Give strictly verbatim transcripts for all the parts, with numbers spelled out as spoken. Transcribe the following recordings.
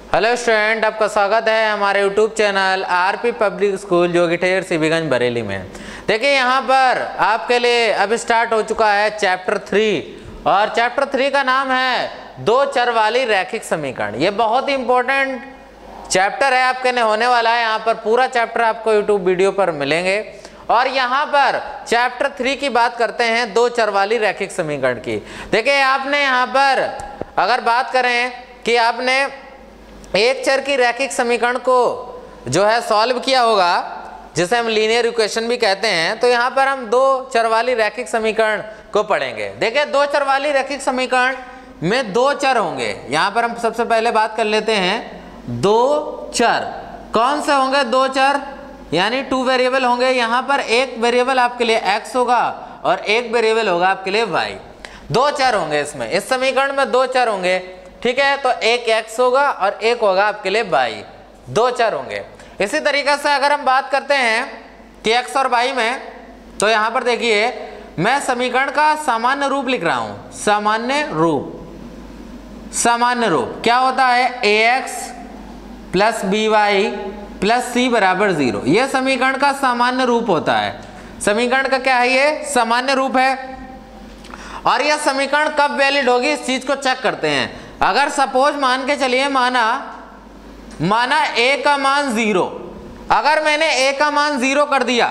Hello student, आपका स्वागत है हमारे YouTube channel RP public school Jogither CB Ganj Bareilly में। देखिए यहाँ पर आपके लिए अब स्टार्ट हो चुका है चैप्टर थ्री और चैप्टर थ्री का नाम है दो चर वाली रैखिक समीकरण। ये बहुत ही इंपॉर्टेंट चैप्टर है, आपके लिए होने वाला है। यहाँ पर पूरा चैप्टर आपको यूट्यूब वीडियो पर मिलेंगे और यहाँ पर चैप्टर थ्री की बात करते हैं दो चर वाली रैखिक समीकरण की। देखिए आपने यहाँ पर अगर बात करें कि आपने एक चर की रैखिक समीकरण को जो है सॉल्व किया होगा, जिसे हम लीनियर इक्वेशन भी कहते हैं, तो यहाँ पर हम दो चर वाली रैखिक समीकरण को पढ़ेंगे। देखिए दो चर वाली रैखिक समीकरण में दो चर होंगे। यहाँ पर हम सबसे पहले बात कर लेते हैं दो चर। कौन से होंगे दो चर? यानी टू वेरिएबल होंगे। यहाँ पर एक वेरिएबल आपके लिए x होगा और एक वेरिएबल होगा आपके लिए y। दो चर होंगे इसमें, इस समीकरण में दो चर होंगे, ठीक है। तो एक x होगा और एक होगा आपके लिए y, दो चर होंगे। इसी तरीके से अगर हम बात करते हैं कि x और y में, तो यहाँ पर देखिए मैं समीकरण का सामान्य रूप लिख रहा हूँ। सामान्य रूप, सामान्य रूप क्या होता है? ax plus b y plus c बराबर जीरो। यह समीकरण का सामान्य रूप होता है। समीकरण का क्या है? ये सामान्य रूप है। और यह समीकरण कब वैलिड होगी, इस चीज को चेक करते हैं। अगर सपोज मान के चलिए, माना माना a का मान जीरो, अगर मैंने a का मान जीरो कर दिया,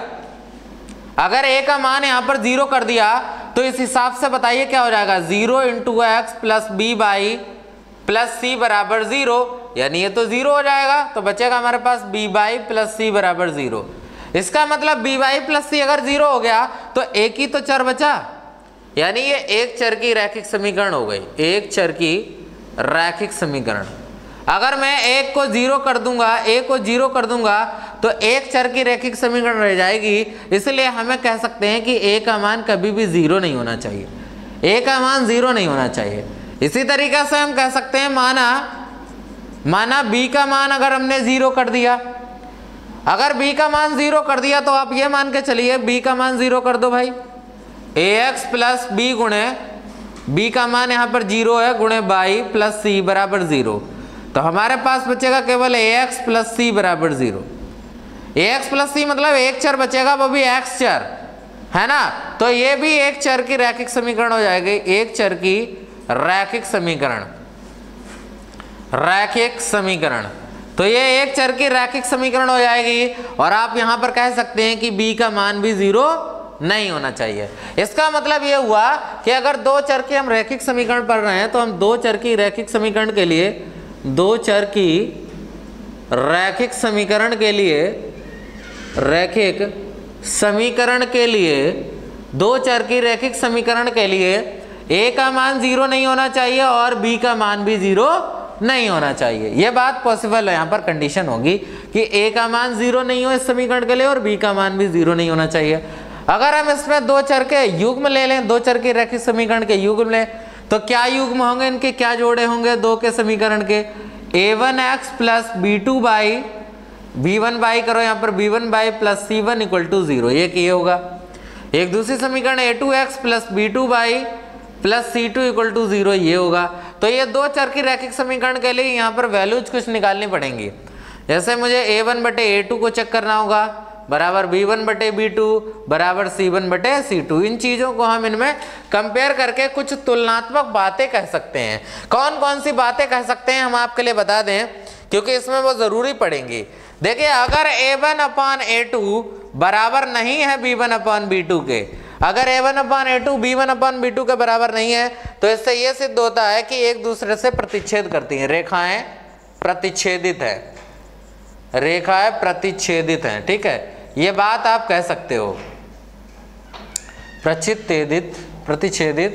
अगर a का मान यहां पर जीरो कर दिया, तो इस हिसाब से बताइए क्या हो जाएगा? Zero into x plus b y plus c बराबर जीरो, यानी ये तो जीरो हो जाएगा। तो बचेगा हमारे पास बी बाई प्लस सी बराबर जीरो। इसका मतलब बी बाई प्लस सी अगर जीरो हो गया तो एक ही तो चर बचा, यानी ये एक चर की रैखिक समीकरण हो गई। एक चर की रैखिक समीकरण। अगर मैं एक को जीरो कर दूंगा, एक को जीरो कर दूंगा, तो एक चर की रैखिक समीकरण रह जाएगी। इसलिए हमें कह सकते हैं कि ए का मान कभी भी जीरो नहीं होना चाहिए। ए का मान जीरो नहीं होना चाहिए। इसी तरीके से हम कह सकते हैं, माना माना बी का मान अगर हमने जीरो कर दिया, अगर बी का मान जीरो कर दिया तो आप ये मान के चलिए बी का मान जीरो कर दो भाई। ए एक्स प्लस बी गुणे बी का मान यहाँ पर जीरो है गुणे बाई प्लस सी बराबर जीरो। तो हमारे पास बचेगा केवल ए एक्स प्लस सी बराबर zero. A x plus c मतलब एक चर बचेगा, वो भी एक्स चर है ना। तो ये भी एक चर की रैखिक समीकरण हो जाएगी। एक चर की रैखिक समीकरण, रैखिक समीकरण। तो ये एक चर की रैखिक समीकरण हो जाएगी। और आप यहां पर कह सकते हैं कि बी का मान भी जीरो नहीं होना चाहिए। इसका मतलब ये हुआ कि अगर दो चर की हम रैखिक समीकरण पढ़ रहे हैं, तो हम दो चर की रैखिक समीकरण के लिए दो चर की रैखिक समीकरण के लिए रैखिक समीकरण के लिए दो चर की रैखिक समीकरण के लिए ए का मान जीरो नहीं होना चाहिए और बी का मान भी जीरो नहीं होना चाहिए। यह बात पॉसिबल है। यहाँ पर कंडीशन होगी कि ए का मान जीरो नहीं हो इस समीकरण के लिए और बी का मान भी जीरो नहीं होना चाहिए। अगर हम इसमें दो चर के युग्म ले लें, दो चर के रैखिक समीकरण के युग्म लें, तो क्या युग्म होंगे इनके, क्या जोड़े होंगे दो के समीकरण के? A one x plus b two y b one y करो, यहाँ पर b one y plus c one equal to zero, ये किए होगा। एक दूसरी समीकरण a two x plus b two y plus c two equal to zero, ये होगा। तो ये दो चर की रैखिक समीकरण के लिए यहाँ पर वैल्यूज कुछ निकालनी पड़ेंगी। जैसे मुझे ए वन बटे ए टू को चेक करना होगा, बराबर बी वन बटे बी टू बराबर सी वन बटे सी टू। इन चीज़ों को हम इनमें कंपेयर करके कुछ तुलनात्मक बातें कह सकते हैं। कौन कौन सी बातें कह सकते हैं हम आपके लिए बता दें, क्योंकि इसमें वो ज़रूरी पड़ेंगी। देखिए अगर a one upon a two बराबर नहीं है b one upon b two के, अगर a one upon a two b one upon b two के बराबर नहीं है, तो इससे यह सिद्ध होता है कि एक दूसरे से प्रतिच्छेद करती हैं। रेखाएं प्रतिच्छेदित है, रेखाएं प्रतिच्छेदित हैं, ठीक है। ये बात आप कह सकते हो, प्रतिच्छेदित प्रतिच्छेदित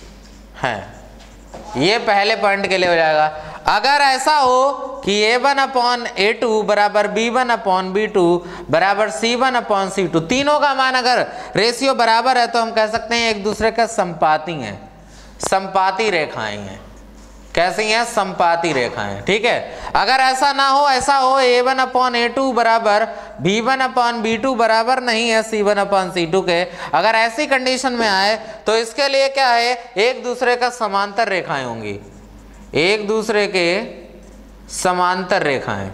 हैं। ये पहले पॉइंट के लिए हो जाएगा। अगर ऐसा हो कि a one upon a two बराबर b one upon b two बराबर c one upon c two, तीनों का मान अगर रेशियो बराबर है, तो हम कह सकते हैं एक दूसरे का संपाती हैं, संपाती रेखाएं हैं। कैसी हैं? संपाती रेखाएं, ठीक है। अगर ऐसा ना हो, ऐसा हो a one upon a two बराबर b one upon b two बराबर नहीं है c one upon c two के, अगर ऐसी कंडीशन में आए, तो इसके लिए क्या है? एक दूसरे का समांतर रेखाएं होंगी, एक दूसरे के समांतर रेखाएं,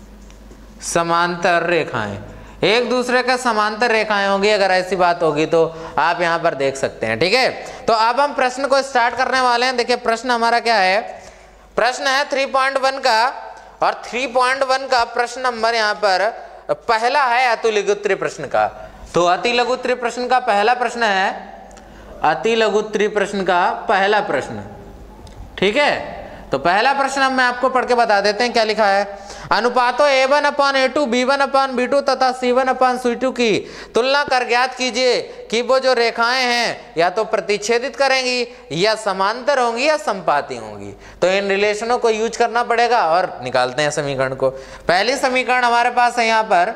समांतर रेखाएं एक दूसरे का समांतर रेखाएं होंगी। अगर ऐसी बात होगी तो आप यहां पर देख सकते हैं। ठीक है, तो अब हम प्रश्न को स्टार्ट करने वाले हैं। देखिए प्रश्न हमारा क्या है, प्रश्न है थ्री पॉइंट वन का, और थ्री पॉइंट वन का प्रश्न नंबर यहां पर पहला है अति लघुत्तरीय प्रश्न का। तो अति लघुत्तरीय प्रश्न का पहला प्रश्न है, अति लघुत्तरीय प्रश्न का पहला प्रश्न। ठीक है, तो पहला प्रश्न हम मैं आपको पढ़ के बता देते हैं क्या लिखा है। अनुपातों a one upon a two, b one upon b two तथा c one upon c two की तुलना कर ज्ञात कीजिए कि वो जो रेखाएं हैं या तो प्रतिच्छेदित करेंगी या समांतर होंगी या संपाती होंगी। तो इन रिलेशनों को यूज करना पड़ेगा और निकालते हैं समीकरण को। पहली समीकरण हमारे पास है यहाँ पर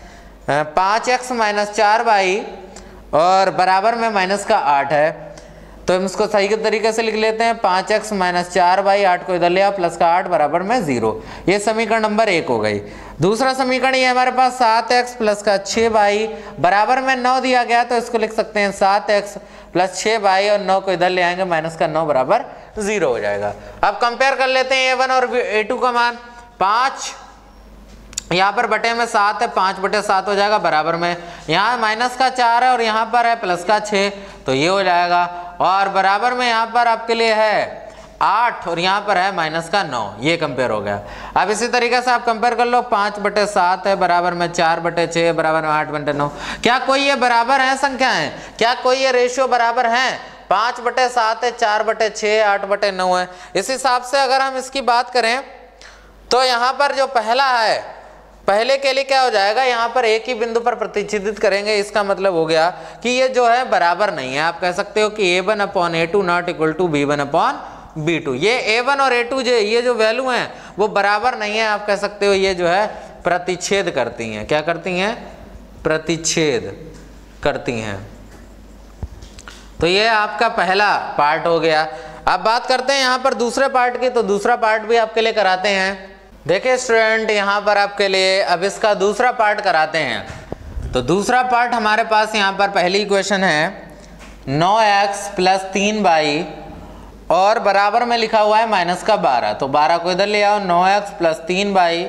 पाँच एक्स माइनस चार वाई और बराबर में माइनस का आठ है। तो हम इसको सही के तरीके से लिख लेते हैं, पाँच एक्स माइनस चार वाई, आठ को इधर ले आओ, प्लस का आठ बराबर में जीरो। ये समीकरण नंबर एक हो गई। दूसरा समीकरण ये हमारे पास सात एक्स प्लस का छः वाई बराबर में नौ दिया गया, तो इसको लिख सकते हैं सात एक्स प्लस छः वाई और नौ को इधर ले आएंगे, माइनस का नौ बराबर जीरो हो जाएगा। अब कंपेयर कर लेते हैं ए वन और ए टू का मान। पाँच यहाँ पर बटे में सात है, पाँच बटे सात हो जाएगा बराबर में, यहाँ माइनस का चार है और यहाँ पर है प्लस का छः, तो ये हो जाएगा। और बराबर में यहाँ पर आपके लिए है आठ और यहाँ पर है माइनस का नौ, ये कंपेयर हो गया। अब इसी तरीके से आप कंपेयर कर लो, पाँच बटे सात है बराबर में चार बटे छः बराबर में आठ बटे नौ। क्या कोई ये बराबर है संख्याएं? क्या कोई ये रेशियो बराबर हैं? पाँच बटे सात है, चार बटे छः, आठ बटे नौ है। इस हिसाब से अगर हम इसकी बात करें तो यहाँ पर जो पहला है, पहले के लिए क्या हो जाएगा, यहाँ पर एक ही बिंदु पर प्रतिच्छेदित करेंगे। इसका मतलब हो गया कि ये जो है बराबर नहीं है। आप कह सकते हो कि a one upon a two not equal to b one upon b two. ये ए वन और ए टू जो ये जो वैल्यू हैं वो बराबर नहीं है। आप कह सकते हो ये जो है प्रतिच्छेद करती हैं। क्या करती हैं? प्रतिच्छेद करती हैं। तो ये आपका पहला पार्ट हो गया। अब बात करते हैं यहाँ पर दूसरे पार्ट की, तो दूसरा पार्ट भी आपके लिए कराते हैं। देखिए स्टूडेंट, यहाँ पर आपके लिए अब इसका दूसरा पार्ट कराते हैं। तो दूसरा पार्ट हमारे पास यहाँ पर पहली इक्वेशन है नौ एक्स प्लस तीन बाई और बराबर में लिखा हुआ है माइनस का बारह। तो बारह को इधर ले आओ, नौ एक्स प्लस तीन बाई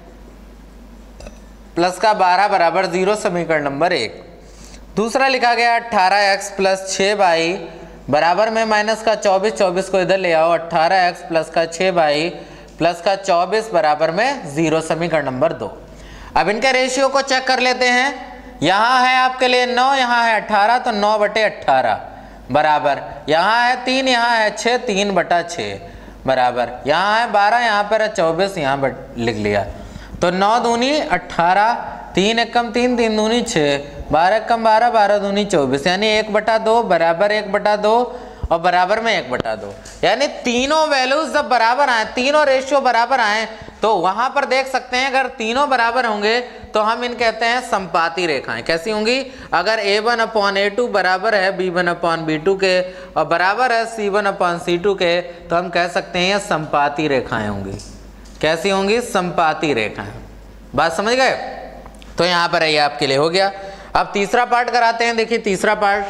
प्लस का बारह बराबर जीरो, समीकरण नंबर एक। दूसरा लिखा गया अट्ठारह एक्स प्लस छः बाई बराबर में माइनस का चौबीस, चौबीस को इधर ले आओ, अट्ठारह एक्स प्लस का छः बाई प्लस का चौबीस बराबर में जीरो, समीकरण नंबर दो। अब इनके रेशियो को चेक कर लेते हैं। यहाँ है आपके लिए नौ, यहाँ है अट्ठारह, तो नौ बटे अट्ठारह बराबर, यहाँ है तीन, यहाँ है छः, तीन बटा छः बराबर, यहाँ है बारह, यहाँ पर है चौबीस, यहाँ लिख लिया। तो नौ दूनी अट्ठारह, तीन एक कम तीन, तीन दूनी छः, बारह एक कम बारह, बारह दूनी चौबीस, यानी एक बटा दो बराबर एक बटा दो और बराबर में एक बटा दो। यानी तीनों वैल्यूज जब बराबर आए, तीनों रेशियो बराबर आए, तो वहां पर देख सकते हैं अगर तीनों बराबर होंगे तो हम इन कहते हैं संपाती रेखाएं। कैसी होंगी? अगर a one upon a two बराबर है b one upon b two के और बराबर है c one upon c two के, तो हम कह सकते हैं ये संपाती रेखाएं होंगी। कैसी होंगी? संपाती रेखाएं। बात समझ गए? तो यहाँ पर ये आपके लिए हो गया। अब तीसरा पार्ट कराते हैं। देखिए तीसरा पार्ट,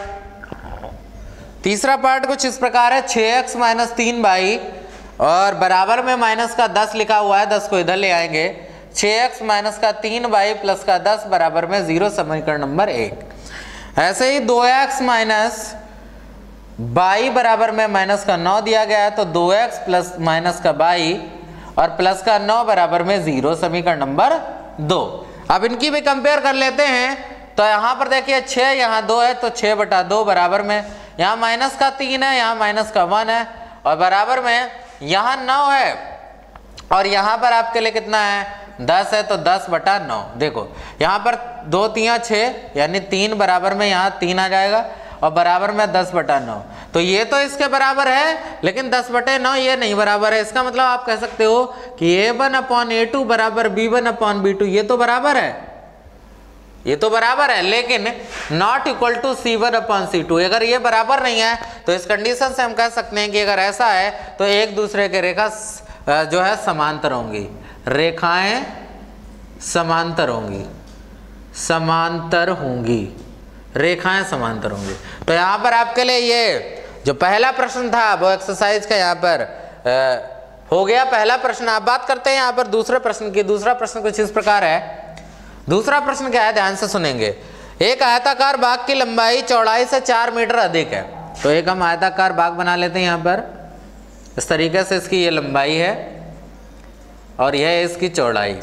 तीसरा पार्ट कुछ इस प्रकार है, छः एक्स माइनस तीन बाई और बराबर में माइनस का दस लिखा हुआ है, दस को इधर ले आएंगे, छः एक्स माइनस का तीन बाई प्लस का दस बराबर में जीरो, समीकरण नंबर एक। ऐसे ही दो एक्स माइनस बाई बराबर में माइनस का नौ दिया गया है, तो दो एक्स प्लस माइनस का बाई और प्लस का नौ बराबर में जीरो, समीकरण नंबर दो। अब इनकी भी कंपेयर कर लेते हैं। तो यहाँ पर देखिए छः, यहाँ दो है, तो छः बटा दो बराबर में, यहाँ माइनस का तीन है, यहाँ माइनस का वन है और बराबर में यहाँ नौ है और यहाँ पर आपके लिए कितना है? दस है, तो दस बटा नौ। देखो यहाँ पर दो तीन छः, यानी तीन बराबर में यहाँ तीन आ जाएगा और बराबर में दस बटा नौ। तो ये तो इसके बराबर है, लेकिन दस बटे नौ ये नहीं बराबर है। इसका मतलब आप कह सकते हो कि a one upon a two बराबर b one upon b two, ये तो बराबर है, ये तो बराबर है, लेकिन not equal to c one upon c two. अगर ये बराबर नहीं है तो इस कंडीशन से हम कह सकते हैं कि अगर ऐसा है तो एक दूसरे के रेखा जो है समांतर होंगी, रेखाएं समांतर होंगी, समांतर होंगी, रेखाएं समांतर होंगी। तो यहाँ पर आपके लिए ये जो पहला प्रश्न था वो एक्सरसाइज का यहाँ पर आ, हो गया पहला प्रश्न। आप बात करते हैं यहाँ पर दूसरे प्रश्न की। दूसरा प्रश्न कुछ इस प्रकार है। दूसरा प्रश्न क्या है, ध्यान से सुनेंगे। एक आयताकार बाग की लंबाई चौड़ाई से चार मीटर अधिक है। तो एक हम आयताकार बाग बना लेते हैं यहाँ पर। इस तरीके से इसकी ये लंबाई है और यह है इसकी चौड़ाई।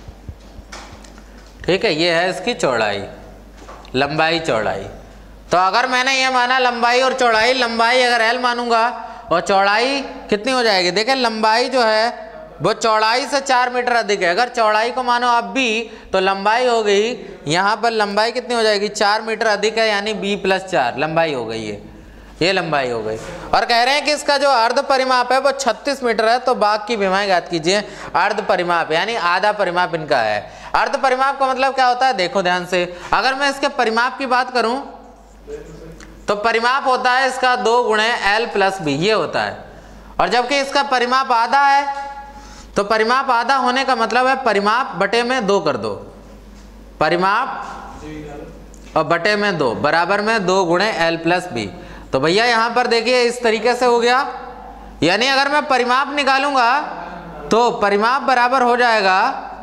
ठीक है, ये है इसकी चौड़ाई, लंबाई चौड़ाई। तो अगर मैंने ये माना लंबाई और चौड़ाई, लंबाई अगर एल मानूंगा और चौड़ाई कितनी हो जाएगी, देखें लंबाई जो है वो चौड़ाई से चार मीटर अधिक है। अगर चौड़ाई को मानो आप बी तो लंबाई हो गई, यहाँ पर लंबाई कितनी हो जाएगी, चार मीटर अधिक है, यानी बी प्लस चार लंबाई हो गई है, ये लंबाई हो गई। और कह रहे हैं कि इसका जो अर्ध परिमाप है वो छत्तीस मीटर है। तो बाग की विमाएं ज्ञात कीजिए। अर्ध परिमाप यानी आधा परिमाप इनका है। अर्ध परिमाप का मतलब क्या होता है, देखो ध्यान से। अगर मैं इसके परिमाप की बात करूं तो परिमाप होता है इसका दो गुणे एल प्लस बी, ये होता है। और जबकि इसका परिमाप आधा है तो परिमाप आधा होने का मतलब है परिमाप बटे में दो कर दो, परिमाप और बटे में दो बराबर में दो गुणे एल प्लस बी। तो भैया यहाँ पर देखिए इस तरीके से हो गया। यानी अगर मैं परिमाप निकालूंगा तो परिमाप बराबर हो जाएगा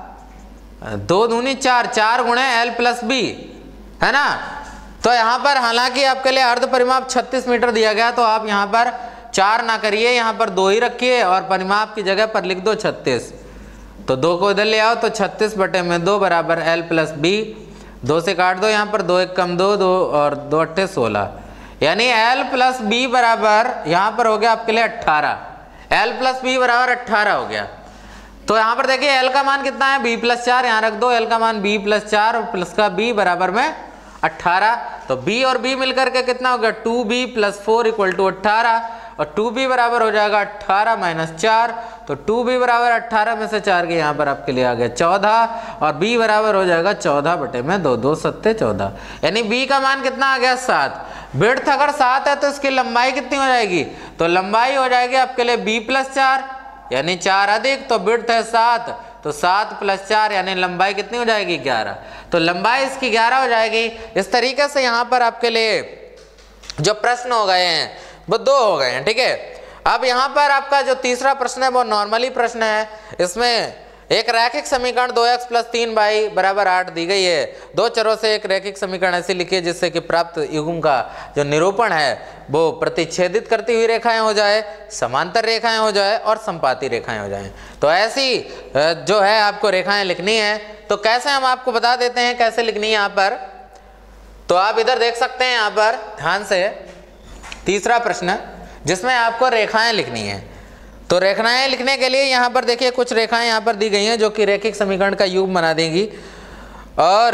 दो दूनी चार, चार गुणे एल प्लस बी, है ना। तो यहाँ पर हालांकि आपके लिए अर्ध परिमाप छत्तीस मीटर दिया गया, तो आप यहाँ पर चार ना करिए, यहाँ पर दो ही रखिए और परिमाप की जगह पर लिख दो छत्तीस। तो दो को इधर ले आओ तो छत्तीस बटे में दो बराबर एल प्लस बी। दो से काट दो, यहाँ पर दो एक कम दो, दो और दो अट्ठे सोलह, यानी एल प्लस बी बराबर यहाँ पर हो गया आपके लिए अट्ठारह। एल प्लस बी बराबर अट्ठारह हो गया। तो यहाँ पर देखिए एल का मान कितना है, बी प्लस चार, यहाँ रख दो। एल का मान बी प्लस चार और प्लस का बी बराबर में अट्ठारह। तो बी और बी मिलकर के कितना हो गया, two b plus four equal to अट्ठारह। और टू बी बराबर हो जाएगा अट्ठारह माइनस चार। तो टू बी बराबर अट्ठारह में से चार के यहाँ पर आपके लिए आ गया चौदह। और बी बराबर हो जाएगा चौदह बटे में दो, दो सत्ते चौदह, यानी बी का मान कितना आ गया, सात। विड्थ अगर सात है तो इसकी लंबाई कितनी हो जाएगी, तो लंबाई हो जाएगी आपके लिए बी प्लस चार, यानी चार अधिक, तो विड्थ है सात, तो सात प्लस चार यानी लंबाई कितनी हो जाएगी, ग्यारह। तो लंबाई इसकी ग्यारह हो जाएगी। इस तरीके से यहाँ पर आपके लिए जो प्रश्न हो गए हैं वो दो हो गए हैं। ठीक है, अब यहाँ पर आपका जो तीसरा प्रश्न है वो नॉर्मली प्रश्न है। इसमें एक रैखिक समीकरण दो एक्स प्लस तीन वाई बराबर आठ दी गई है। दो चरों से एक रैखिक समीकरण ऐसे लिखिए जिससे कि प्राप्त युग्म का जो निरूपण है वो प्रतिच्छेदित करती हुई रेखाएं हो जाए, समांतर रेखाएं हो जाए और संपाती रेखाएं हो जाएं। तो ऐसी जो है आपको रेखाएं लिखनी है। तो कैसे हम आपको बता देते हैं कैसे लिखनी है यहाँ पर। तो आप इधर देख सकते हैं, यहाँ पर ध्यान से तीसरा प्रश्न जिसमें आपको रेखाएं लिखनी है। तो रेखाएं लिखने के लिए यहाँ पर देखिए कुछ रेखाएं यहाँ पर दी गई हैं जो कि रैखिक समीकरण का युग्म बना देंगी। और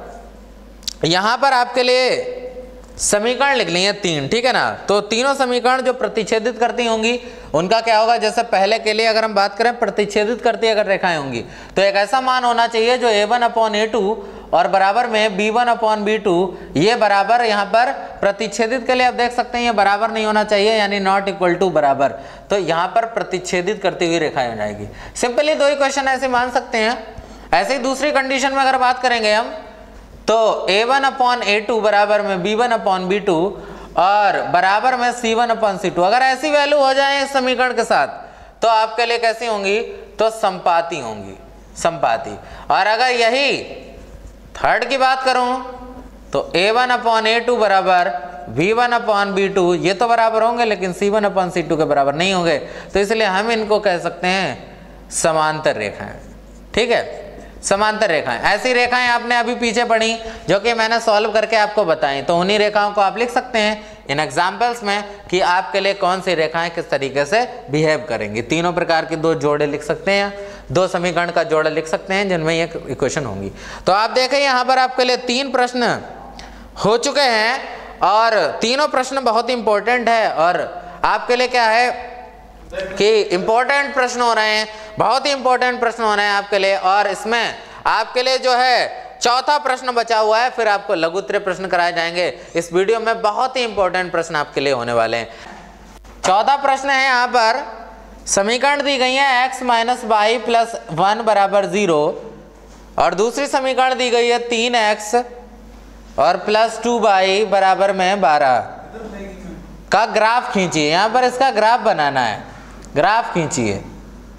यहाँ पर आपके लिए समीकरण लिखनी है तीन, ठीक है ना। तो तीनों समीकरण जो प्रतिच्छेदित करती होंगी उनका क्या होगा, जैसे पहले के लिए अगर हम बात करें प्रतिच्छेदित करती अगर रेखाएं होंगी तो एक ऐसा मान होना चाहिए जो a one upon a two और बराबर में b one upon b two, ये बराबर यहाँ पर प्रतिच्छेदित के लिए आप देख सकते हैं ये बराबर नहीं होना चाहिए, यानी नॉट इक्वल टू बराबर। तो यहाँ पर प्रतिच्छेदित करती हुई रेखाएं हो जाएगी। सिंपली दो ही क्वेश्चन ऐसे मान सकते हैं। ऐसे ही दूसरी कंडीशन में अगर बात करेंगे हम तो a one upon a two बराबर में b one upon b two और बराबर में c one upon c two, अगर ऐसी वैल्यू हो जाए इस समीकरण के साथ तो आपके लिए कैसी होंगी, तो संपाती होंगी, संपाती। और अगर यही थर्ड की बात करूं तो a one upon a two बराबर b one upon b two, ये तो बराबर होंगे लेकिन c one upon c two के बराबर नहीं होंगे। तो इसलिए हम इनको कह सकते हैं समांतर रेखाएं। ठीक है, समांतर रेखाएं। ऐसी रेखाएं आपने अभी पीछे पढ़ी जो कि मैंने सॉल्व करके आपको बताई, तो उन्हीं रेखाओं को आप लिख सकते हैं इन एग्जाम्पल्स में कि आपके लिए कौन सी रेखाएं किस तरीके से बिहेव करेंगी। तीनों प्रकार के दो जोड़े लिख सकते हैं, दो समीकरण का जोड़ा लिख सकते हैं जिनमें ये इक्वेशन होंगी। तो आप देखें यहाँ पर आपके लिए तीन प्रश्न हो चुके हैं और तीनों प्रश्न बहुत ही इंपॉर्टेंट है और आपके लिए क्या है कि इंपॉर्टेंट प्रश्न हो रहे हैं, बहुत ही इंपॉर्टेंट प्रश्न हो रहे हैं आपके लिए। और इसमें आपके लिए जो है चौथा प्रश्न बचा हुआ है, फिर आपको लघु उत्तरीय प्रश्न कराए जाएंगे। इस वीडियो में बहुत ही इंपॉर्टेंट प्रश्न आपके लिए होने वाले हैं। चौथा प्रश्न है, यहाँ पर समीकरण दी गई है x minus y plus one बराबर जीरो और दूसरी समीकरण दी गई है तीन एक्स और प्लस टू वाई बराबर में बारह का ग्राफ खींचिए। यहाँ पर इसका ग्राफ बनाना है, ग्राफ खींचिए।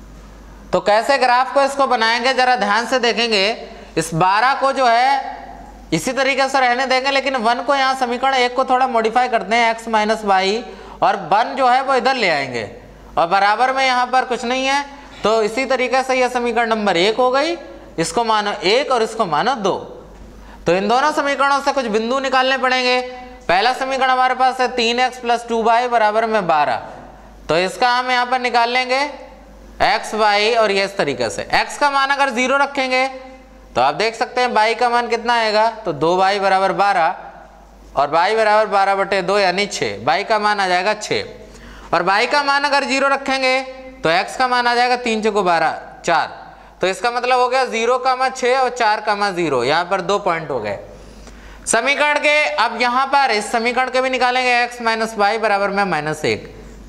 तो कैसे ग्राफ को इसको बनाएंगे जरा ध्यान से देखेंगे। इस बारह को जो है इसी तरीके से रहने देंगे, लेकिन वन को यहाँ समीकरण एक को थोड़ा मॉडिफाई करते हैं, एक्स माइनस वाई, और वन जो है वो इधर ले आएंगे और बराबर में यहाँ पर कुछ नहीं है, तो इसी तरीके से यह समीकरण नंबर एक हो गई, इसको मानो एक और इसको मानो दो। तो इन दोनों समीकरणों से कुछ बिंदु निकालने पड़ेंगे। पहला समीकरण हमारे पास है तीन एक्स प्लस टू वाई बराबर में बारह, तो इसका हम यहाँ पर निकाल लेंगे एक्स वाई, और ये इस तरीके से एक्स का मान अगर जीरो रखेंगे तो आप देख सकते हैं वाई का मान कितना आएगा, तो दो वाई बराबर बारह, और वाई बराबर बारह बटे दो यानी छः, वाई का मान आ जाएगा छः। और वाई का मान अगर जीरो रखेंगे तो एक्स का मान आ जाएगा तीन चौको बारह चार, तो इसका मतलब हो गया जीरो का मान छः और चार का मान जीरो, यहाँ पर दो पॉइंट हो गए समीकरण के। अब यहाँ पर इस समीकरण के भी निकालेंगे, एक्स माइनस वाई बराबर में माइनस एक।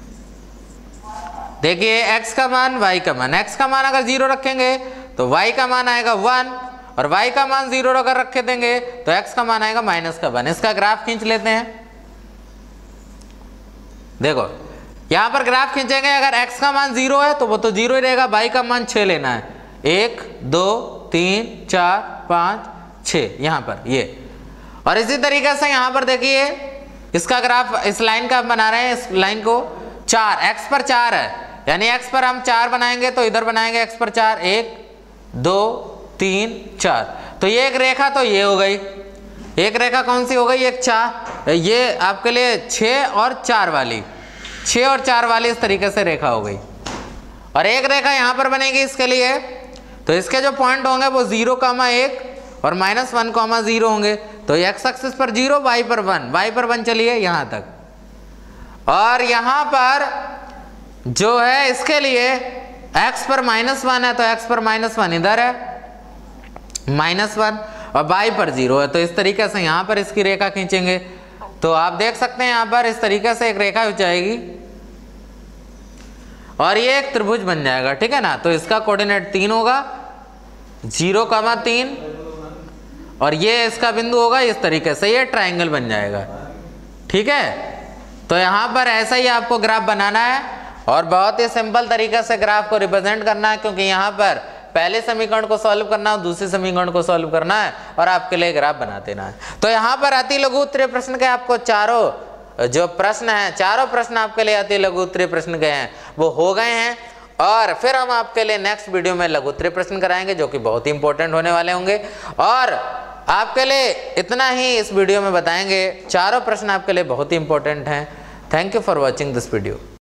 देखिए एक्स का मान वाई का मान, एक्स का मान अगर जीरो रखेंगे तो वाई का मान आएगा वन, और y का मान जीरो अगर रखे देंगे तो x का मान आएगा माइनस का वन। इसका ग्राफ खींच लेते हैं। देखो यहां पर ग्राफ खींचेंगे, अगर x का मान जीरो है तो वो तो जीरो ही रहेगा, y का मान छः लेना है, एक दो तीन चार पाँच छः यहाँ पर ये। और इसी तरीके से यहाँ पर देखिए इसका ग्राफ इस लाइन का बना रहे हैं, इस लाइन को चार, x पर चार है, यानी x पर हम चार बनाएंगे तो इधर बनाएंगे x पर चार, एक दो तीन चार, तो ये एक रेखा तो ये हो गई, एक रेखा कौन सी हो गई, एक चार, ये आपके लिए छः और चार वाली, छः और चार वाली इस तरीके से रेखा हो गई। और एक रेखा यहाँ पर बनेगी इसके लिए, तो इसके जो पॉइंट होंगे वो जीरो कामा एक और माइनस वन कामा जीरो होंगे, तो एक्स एक्सिस पर जीरो, वाई पर वन, वाई पर वन चलिए यहाँ तक। और यहाँ पर जो है इसके लिए एक्स पर माइनस वन है तो एक्स पर माइनस वन इधर है माइनस वन, और बाई पर जीरो है, तो इस तरीके से यहाँ पर इसकी रेखा खींचेंगे तो आप देख सकते हैं यहाँ पर इस तरीके से एक रेखा हो जाएगी और ये एक त्रिभुज बन जाएगा, ठीक है ना। तो इसका कोऑर्डिनेट तीन होगा, जीरो कामा तीन, और ये इसका बिंदु होगा इस तरीके से, ये ट्राइंगल बन जाएगा, ठीक है। तो यहाँ पर ऐसा ही आपको ग्राफ बनाना है और बहुत ही सिंपल तरीके से ग्राफ को रिप्रेजेंट करना है, क्योंकि यहाँ पर पहले समीकरण को सॉल्व करना है, दूसरे समीकरण को सॉल्व करना है और आपके लिए ग्राफ बना देना है। तो यहाँ पर अति लघु उत्तरीय प्रश्न के आपको चारों जो प्रश्न हैं, चारों प्रश्न आपके लिए अति लघु उत्तरीय प्रश्न के हैं वो हो गए हैं, और फिर हम आपके लिए नेक्स्ट वीडियो में लघु उत्तरीय प्रश्न कराएंगे जो कि बहुत ही इंपॉर्टेंट होने वाले होंगे। और आपके लिए इतना ही इस वीडियो में बताएंगे, चारों प्रश्न आपके लिए बहुत ही इंपॉर्टेंट हैं। Thank you for watching this video.